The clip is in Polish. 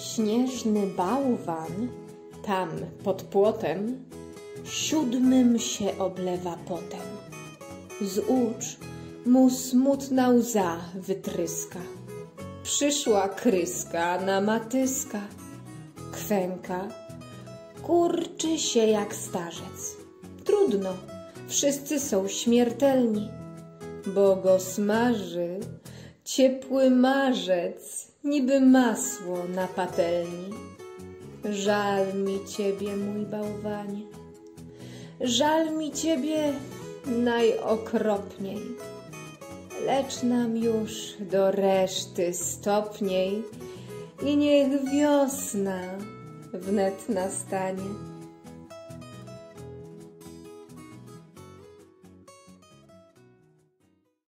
Śnieżny bałwan, tam pod płotem, 7 się oblewa potem. Z ucz mu smutna łza wytryska. Przyszła kryska na matyska. Kwęka, kurczy się jak starzec. Trudno, wszyscy są śmiertelni, bo go smaży ciepły marzec, niby masło na patelni. Żal mi ciebie, mój bałwanie, żal mi ciebie najokropniej, lecz nam już do reszty stopniej i niech wiosna wnet nastanie.